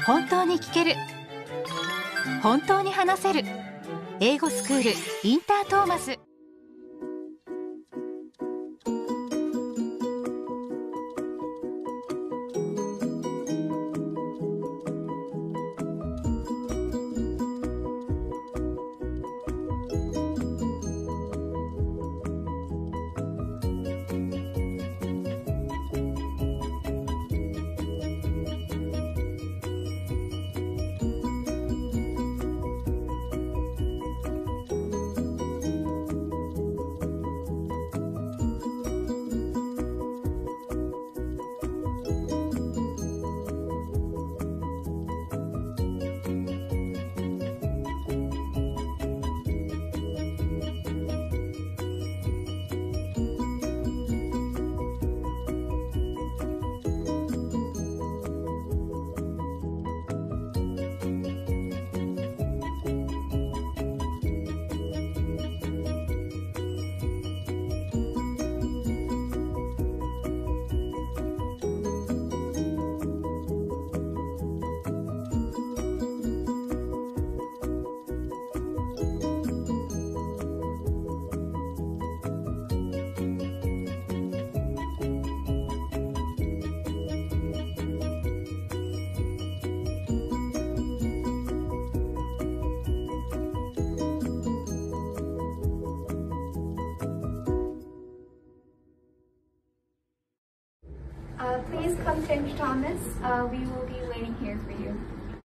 本当に聞ける、本当に話せる。英語スクールインタートーマス。 Please come change Thomas. We will be waiting here for you.